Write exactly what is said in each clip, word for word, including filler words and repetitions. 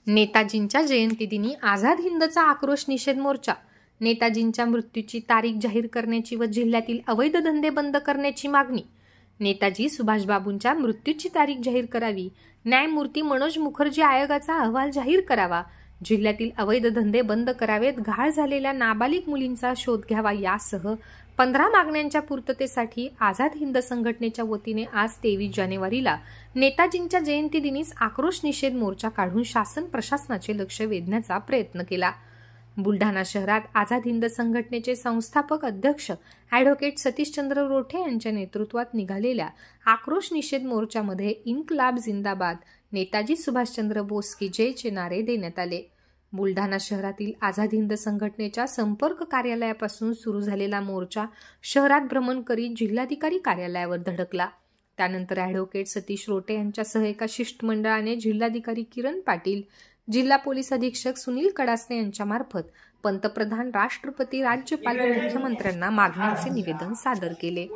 नेताजींच्या जयंतीदिनी आझाद हिंदचा आक्रोश निषेध मोर्चा. नेताजींच्या मृत्यूची तारीख जाहीर करण्याची व जिल्ह्यातील अवैध धंदे बंद करण्याची मागणी. नेताजी सुभाषबाबूंच्या मृत्यूची तारीख जाहीर करावी. न्यायमूर्ती मनोज मुखर्जी आयोगाचा अहवाल जाहीर करावा. जिल्ह्यातील अवैध धंदे बंद करावेत. घाळ झालेल्या नाबालिग मुलींचा शोध घ्यावा यासह पंधरा मागण्यांच्या पूर्ततेसाठी आझाद हिंद संघटनेच्या वतीने आज तेवीस जानेवारीला नेताजींच्या जयंतीदिनीच आक्रोश निषेध मोर्चा काढून शासन प्रशासनाचे लक्ष वेधण्याचा प्रयत्न केला. बुलढाणा शहरात आझाद हिंद संघटनेचे संस्थापक अध्यक्ष ॲडव्होकेट सतीशचंद्र रोठे यांच्या नेतृत्वात निघालेल्या आक्रोश निषेध मोर्चामध्ये इन्कलाब जिंदाबाद, नेताजी सुभाषचंद्र बोस की जयचे नारे देण्यात आले. बुलढाणा शहरातील आझाद हिंद संघटनेच्या संपर्क कार्यालयापासून सुरू झालेला मोर्चा शहरात भ्रमण करीत जिल्हाधिकारी कार्यालयावर धडकला. त्यानंतर ॲडव्होकेट सतीश रोठे यांच्यासह एका शिष्टमंडळाने जिल्हाधिकारी किरण पाटील, जिल्हा पोलीस अधीक्षक सुनील कडासे यांच्या मार्फत पंतप्रधान, राष्ट्रपती, राज्यपाल व मुख्यमंत्र्यांना मागण्यांचे निवेदन सादर केले.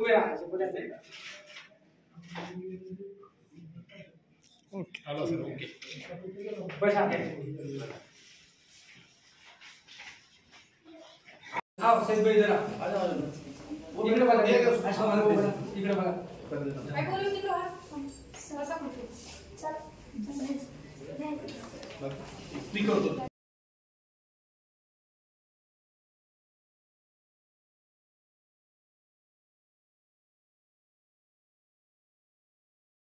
हाँ सही भाई जरा आ जाओ इकडे बघा इकडे बघा काय बोलू तिकडे हा असा कुठे चल स्पीकर होतो